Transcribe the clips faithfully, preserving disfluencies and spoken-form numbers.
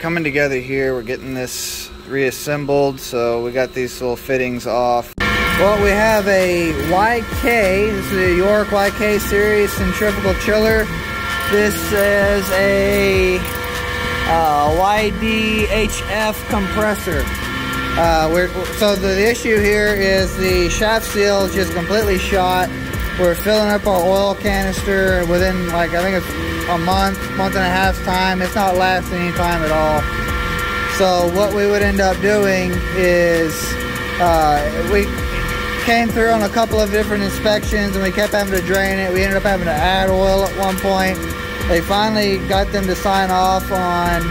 coming together here. We're getting this reassembled, so we got these little fittings off. Well, we have a Y K, this is a York Y K series centrifugal chiller. This is a uh, Y D H F compressor. Uh, we're, so the, the issue here is the shaft seal is just completely shot. We're filling up our oil canister within, like, I think it's a month, month and a half time. It's not lasting any time at all. So what we would end up doing is uh, we came through on a couple of different inspections and we kept having to drain it. We ended up having to add oil at one point. They finally got them to sign off on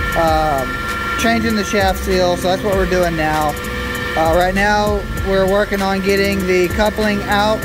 uh, changing the shaft seal, so that's what we're doing now. Uh, right now we're working on getting the coupling out,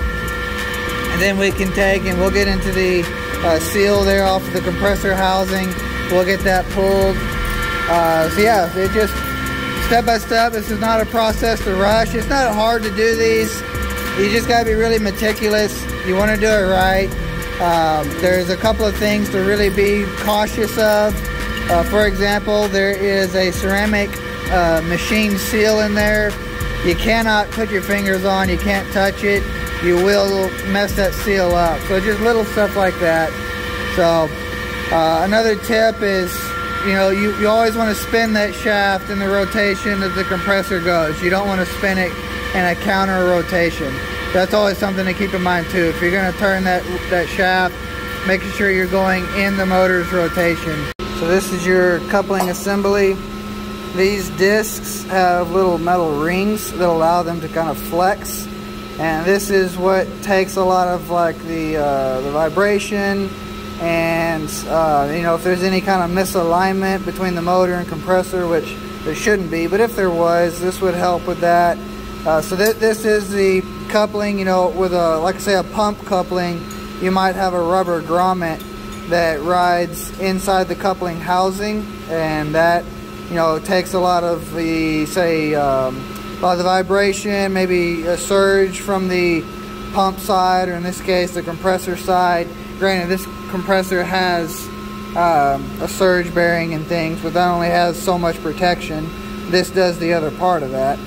and then we can take and we'll get into the uh, seal there off of the compressor housing. We'll get that pulled. Uh, so yeah, it just step by step. This is not a process to rush. It's not hard to do these. You just got to be really meticulous. You want to do it right. Um, there's a couple of things to really be cautious of. Uh, for example, there is a ceramic uh, machine seal in there. You cannot put your fingers on. You can't touch it. You will mess that seal up. So just little stuff like that. So uh, another tip is, you know, you, you always want to spin that shaft in the rotation that the compressor goes. You don't want to spin it in a counter rotation. That's always something to keep in mind too. If you're going to turn that, that shaft, making sure you're going in the motor's rotation. So this is your coupling assembly. These discs have little metal rings that allow them to kind of flex. And this is what takes a lot of like the, uh, the vibration, and uh, you know, if there's any kind of misalignment between the motor and compressor, which there shouldn't be, but if there was, this would help with that. Uh, so th this is the coupling. You know, with a, like I say, a pump coupling, you might have a rubber grommet that rides inside the coupling housing, and that, you know, takes a lot of the, say, um, a lot of the vibration, maybe a surge from the pump side, or in this case the compressor side. Granted, this compressor has um, a surge bearing and things, but that only has so much protection. This does the other part of that,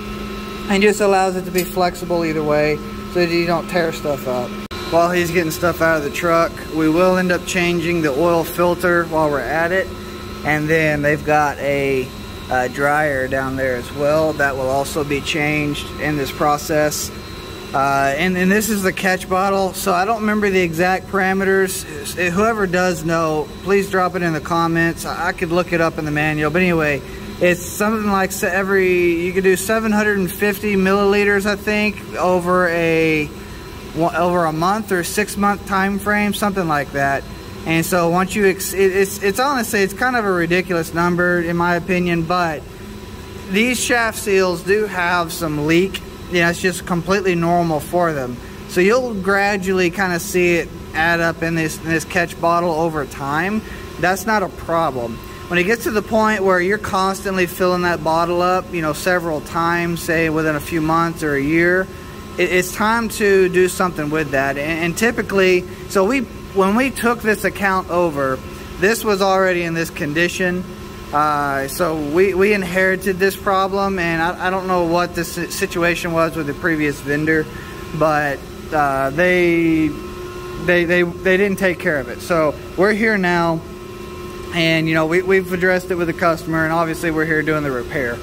and just allows it to be flexible either way so that you don't tear stuff up. While he's getting stuff out of the truck, we will end up changing the oil filter while we're at it, and then they've got a Uh, dryer down there as well that will also be changed in this process. Uh, and, and this is the catch bottle, so I don't remember the exact parameters. Whoever does know, please drop it in the comments. I could look it up in the manual, but anyway, it's something like every, you could do seven hundred fifty milliliters, I think, over a over a month or six month time frame, something like that. And so once you, ex it, it's, it's honestly, it's kind of a ridiculous number in my opinion, but these shaft seals do have some leak. You know, it's just completely normal for them. So you'll gradually kind of see it add up in this, in this catch bottle over time. That's not a problem. When it gets to the point where you're constantly filling that bottle up, you know, several times, say within a few months or a year, it, it's time to do something with that. And, and typically, so we, when we took this account over, this was already in this condition. Uh, so we, we inherited this problem, and I, I don't know what the situation was with the previous vendor, but uh, they, they, they, they didn't take care of it. So we're here now, and you know, we, we've addressed it with the customer, and obviously we're here doing the repair.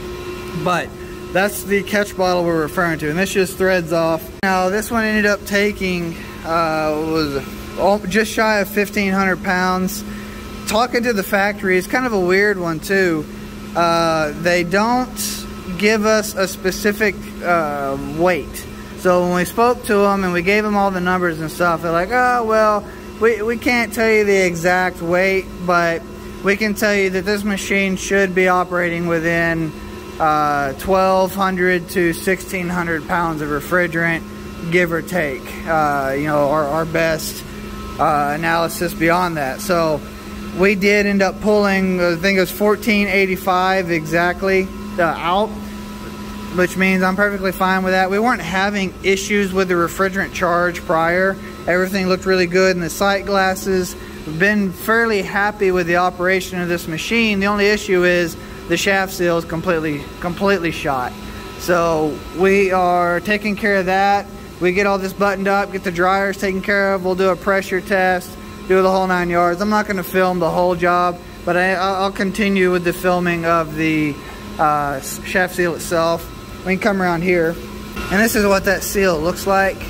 But that's the catch bottle we're referring to, and this just threads off. Now this one ended up taking, uh, was just shy of fifteen hundred pounds. Talking to the factory, it's kind of a weird one too. Uh, they don't give us a specific uh, weight. So when we spoke to them and we gave them all the numbers and stuff, they're like, oh, well, we, we can't tell you the exact weight, but we can tell you that this machine should be operating within uh, twelve hundred to sixteen hundred pounds of refrigerant, give or take. Uh, you know, our, our best uh, analysis beyond that. So we did end up pulling, I think it was fourteen eighty-five exactly uh, out, which means I'm perfectly fine with that. We weren't having issues with the refrigerant charge prior. Everything looked really good in the sight glasses. we've been fairly happy with the operation of this machine. The only issue is the shaft seal is completely completely shot. So we are taking care of that. We get all this buttoned up, get the dryers taken care of. We'll do a pressure test, do the whole nine yards. I'm not going to film the whole job, but I, I'll continue with the filming of the uh, shaft seal itself. We can come around here, and this is what that seal looks like.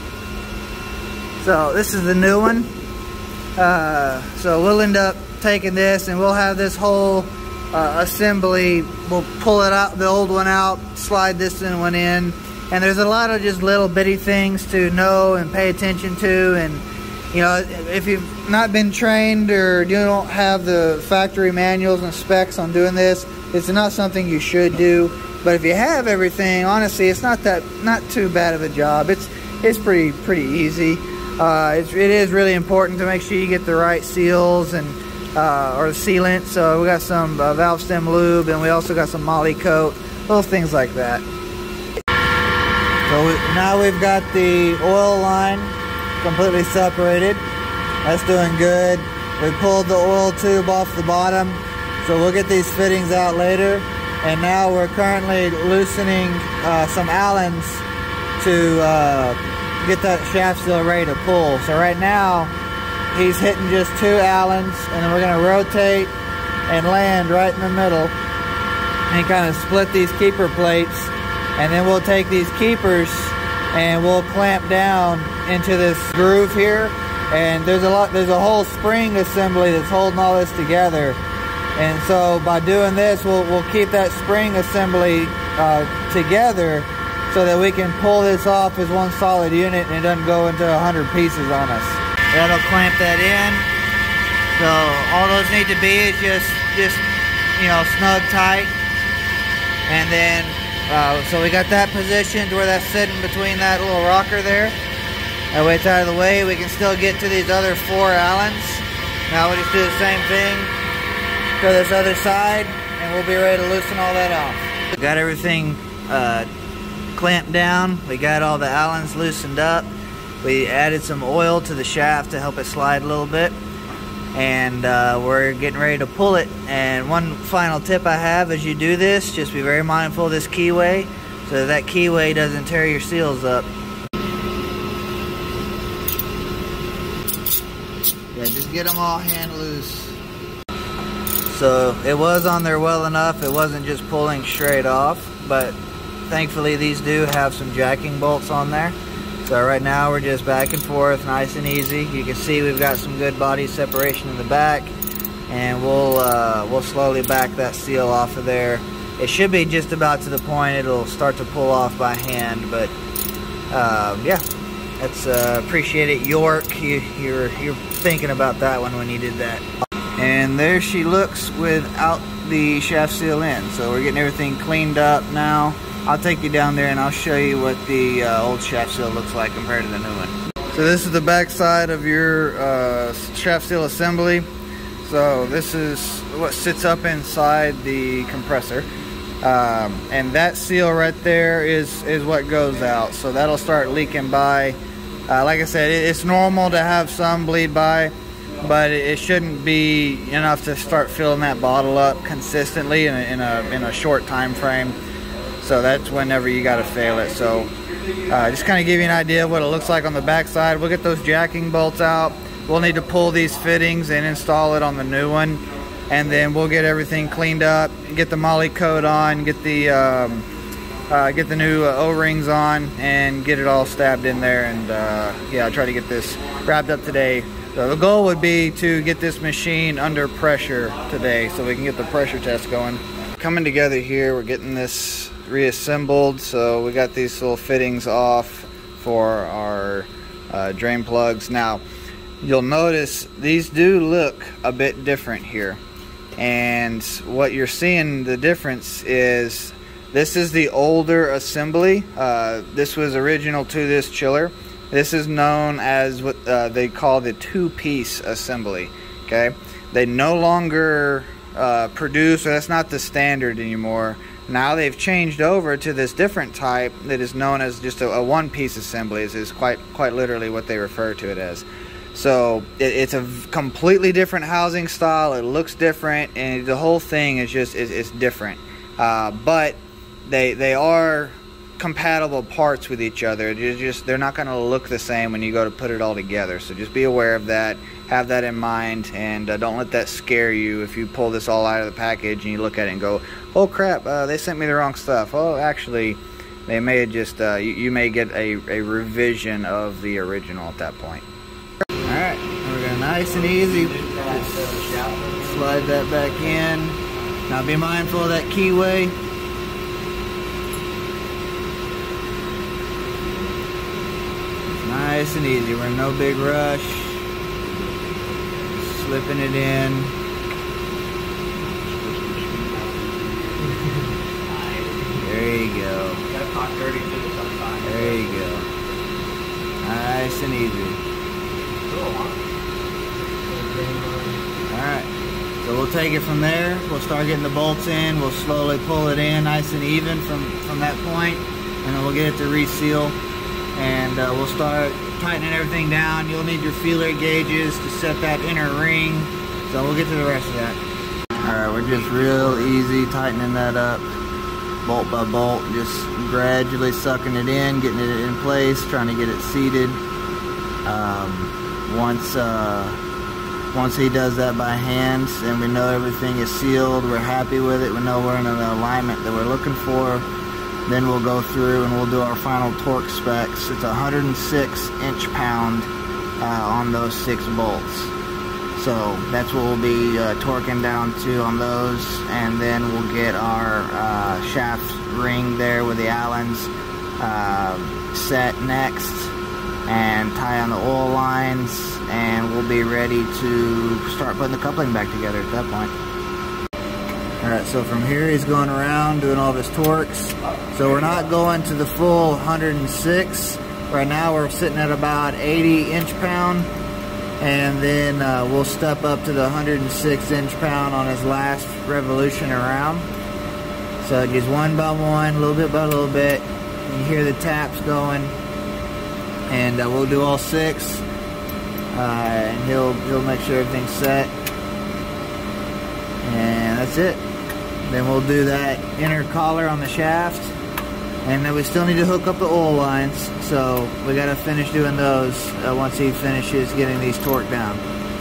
So this is the new one. Uh, so we'll end up taking this, and we'll have this whole uh, assembly. We'll pull it out, the old one out, slide this new one in, and there's a lot of just little bitty things to know and pay attention to. And you know, if you've not been trained or you don't have the factory manuals and specs on doing this, it's not something you should do. But if you have everything, honestly, it's not that not too bad of a job. It's it's pretty pretty easy. Uh, it's, it is really important to make sure you get the right seals and uh, or sealant. So we got some uh, valve stem lube, and we also got some moly coat, little things like that. So we, now we've got the oil line completely separated. That's doing good. We pulled the oil tube off the bottom, so we'll get these fittings out later. And now we're currently loosening uh, some Allens to uh, get that shaft seal ready to pull. So right now he's hitting just two Allens, and then we're going to rotate and land right in the middle and kind of split these keeper plates, and then we'll take these keepers and we'll clamp down into this groove here. And there's a lot there's a whole spring assembly that's holding all this together. And so by doing this, we'll, we'll keep that spring assembly uh, together so that we can pull this off as one solid unit and it doesn't go into a hundred pieces on us. That'll clamp that in. So all those need to be is just, just you know, snug tight. And then, uh, so we got that positioned where that's sitting between that little rocker there. That way it's out of the way. We can still get to these other four Allens. Now we'll just do the same thing to this other side, and we'll be ready to loosen all that off. We got everything uh, clamped down. We got all the Allens loosened up. We added some oil to the shaft to help it slide a little bit, and uh, we're getting ready to pull it. And one final tip I have as you do this, just be very mindful of this keyway so that keyway doesn't tear your seals up. Yeah, just get them all hand loose. So it was on there well enough, it wasn't just pulling straight off, but thankfully these do have some jacking bolts on there. So right now we're just back and forth, nice and easy. You can see we've got some good body separation in the back, and we'll uh, we'll slowly back that seal off of there. It should be just about to the point it'll start to pull off by hand, but uh, yeah, that's uh, appreciate it, York. You, you're you're thinking about that one when you did that. And there she looks without the shaft seal in. So we're getting everything cleaned up now. I'll take you down there and I'll show you what the uh, old shaft seal looks like compared to the new one. So this is the back side of your uh, shaft seal assembly. So this is what sits up inside the compressor. Um, and that seal right there is, is what goes out. So that'll start leaking by. Uh, like I said, it, it's normal to have some bleed by, but it shouldn't be enough to start filling that bottle up consistently in a, in a, in a short time frame. So that's whenever you got to fail it. So uh, just kind of give you an idea of what it looks like on the back side. We'll get those jacking bolts out. We'll need to pull these fittings and install it on the new one, and then we'll get everything cleaned up, get the moly coat on, get the um, uh, get the new uh, O-rings on, and get it all stabbed in there. And uh, yeah, I'll try to get this wrapped up today. So the goal would be to get this machine under pressure today so we can get the pressure test going. Coming together here, we're getting this reassembled. So we got these little fittings off for our uh, drain plugs. Now you'll notice these do look a bit different here, and what you're seeing the difference is this is the older assembly. Uh, this was original to this chiller. This is known as what uh, they call the two-piece assembly. Okay, they no longer uh, produce, or that's not the standard anymore. Now they've changed over to this different type that is known as just a, a one-piece assembly. This is quite quite literally what they refer to it as. So it, it's a completely different housing style. It looks different, and the whole thing is just it's, it's different. Uh, but they they are compatible parts with each other. They're just they're not going to look the same when you go to put it all together. So just be aware of that. Have that in mind, and uh, don't let that scare you if you pull this all out of the package and you look at it and go, oh crap, uh, they sent me the wrong stuff. Oh, actually, they may have just uh, you, you may get a, a revision of the original at that point. Alright, we're going to nice and easy just slide that back in. Now be mindful of that keyway. Nice and easy. We're in no big rush. Slipping it in. There you go. There you go. Nice and easy. Alright, so we'll take it from there. We'll start getting the bolts in. We'll slowly pull it in nice and even from, from that point, and then we'll get it to reseal, and uh, we'll start tightening everything down. You'll need your feeler gauges to set that inner ring, so we'll get to the rest of that. Alright, we're just real easy tightening that up, bolt by bolt, just gradually sucking it in, getting it in place, trying to get it seated. Um, once uh, once he does that by hand and we know everything is sealed, we're happy with it, we know we're in an alignment that we're looking for, then we'll go through and we'll do our final torque specs. It's one hundred six inch pound uh, on those six bolts. So that's what we'll be uh, torquing down to on those, and then we'll get our uh, shaft ring there with the Allens uh, set next, and tie on the oil lines, and we'll be ready to start putting the coupling back together at that point. Alright, so from here he's going around doing all of his torques. So we're not going to the full one hundred six. Right now we're sitting at about eighty inch pound, and then uh, we'll step up to the one hundred six inch pound on his last revolution around. So just one by one, a little bit by a little bit. You hear the taps going. And uh, we'll do all six, uh, and he'll he'll make sure everything's set, and that's it. Then we'll do that inner collar on the shaft, and then we still need to hook up the oil lines, so we got to finish doing those uh, once he finishes getting these torqued down.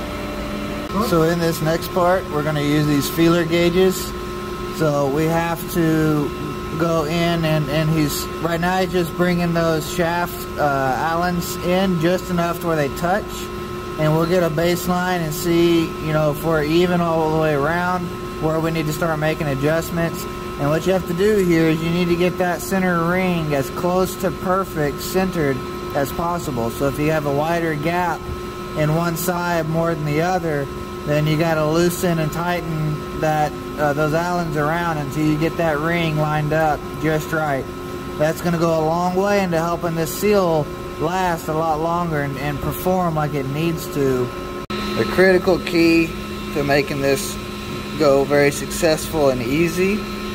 So in this next part, we're going to use these feeler gauges. So we have to go in, and, and he's right now he's just bringing those shaft uh, Allens in just enough to where they touch, and we'll get a baseline and see, you know, if we're even all the way around, where we need to start making adjustments. And what you have to do here is you need to get that center ring as close to perfect centered as possible. So if you have a wider gap in one side more than the other, then you got to loosen and tighten that uh, those Allens around until you get that ring lined up just right. That's going to go a long way into helping this seal last a lot longer and, and perform like it needs to. The critical key to making this go very successful and easy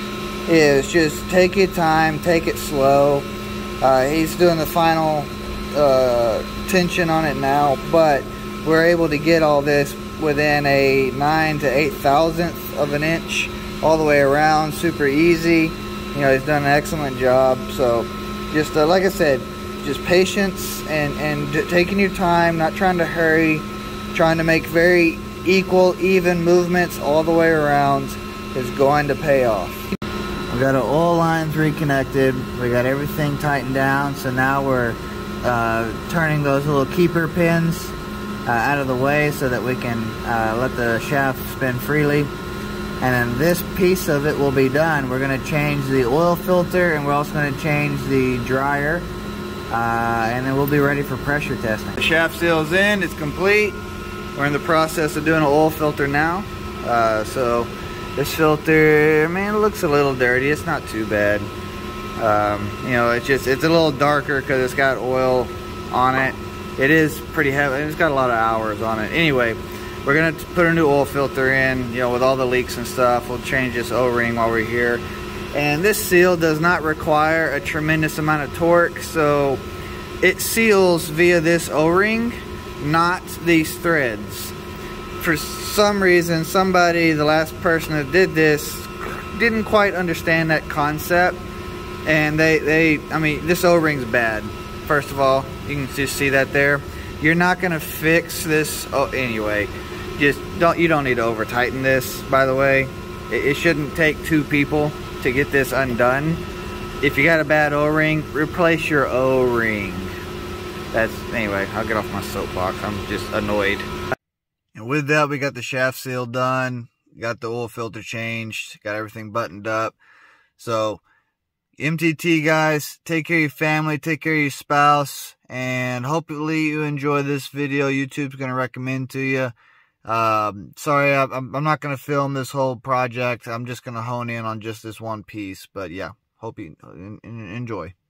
is just take your time, take it slow. Uh, he's doing the final uh, tension on it now, but we're able to get all this within a nine to eight thousandth of an inch all the way around, super easy. You know, he's done an excellent job. So just uh, like I said, just patience and and taking your time, not trying to hurry, trying to make very equal, even movements all the way around is going to pay off. We got our oil lines reconnected, we got everything tightened down, so now we're uh, turning those little keeper pins Uh, out of the way so that we can uh, let the shaft spin freely. And then this piece of it will be done. We're going to change the oil filter, and we're also going to change the dryer, uh, and then we'll be ready for pressure testing. The shaft seal's in, it's complete. We're in the process of doing an oil filter now. Uh, so this filter, I mean, it looks a little dirty. It's not too bad. Um, you know, it's just it's a little darker because it's got oil on it. It is pretty heavy. It's got a lot of hours on it. Anyway, we're gonna put a new oil filter in, you know, with all the leaks and stuff. We'll change this O-ring while we're here. And this seal does not require a tremendous amount of torque, so it seals via this O-ring, not these threads. For some reason, somebody, the last person that did this, didn't quite understand that concept. And they, they I mean, this O-ring's bad. First of all, you can just see that there. You're not gonna fix this. Oh, anyway, just don't. You don't need to over tighten this. By the way, it, it shouldn't take two people to get this undone. If you got a bad O-ring, replace your O-ring. That's anyway. I'll get off my soapbox. I'm just annoyed. And with that, we got the shaft seal done. Got the oil filter changed. Got everything buttoned up. So, M T T guys, take care of your family, take care of your spouse, and hopefully you enjoy this video. YouTube's going to recommend to you. Um, sorry, I, I'm, I'm not going to film this whole project. I'm just going to hone in on just this one piece. But yeah, hope you enjoy.